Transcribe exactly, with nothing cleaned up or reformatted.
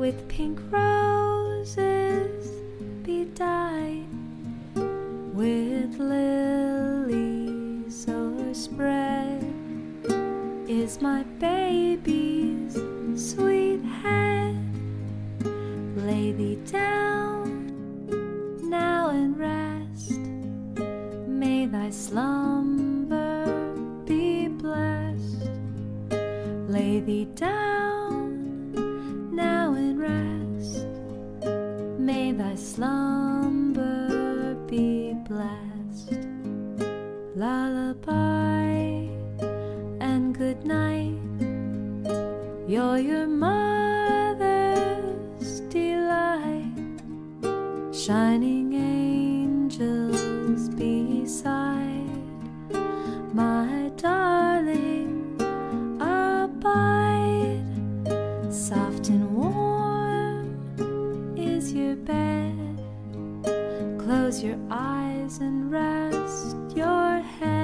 with pink roses bedight, with lilies o'erspread, is my baby's sweet head. Lay thee down now and rest, may thy slumber be blessed. Lay thee down now and rest, may thy slumber be blessed. Lullaby and good night, you're your mother's delight. Shining angels beside, my darling, abide. Soft and warm is your bed, close your eyes and rest your head.